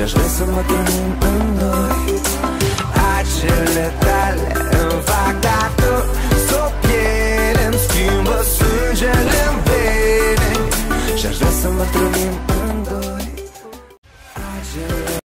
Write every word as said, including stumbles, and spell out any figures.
Și-aș vrea să mă trăim în noi. Acele tale îmi fac tatu, s-o piele îmi schimbă sângele în vene. Și-aș vrea să mă trăim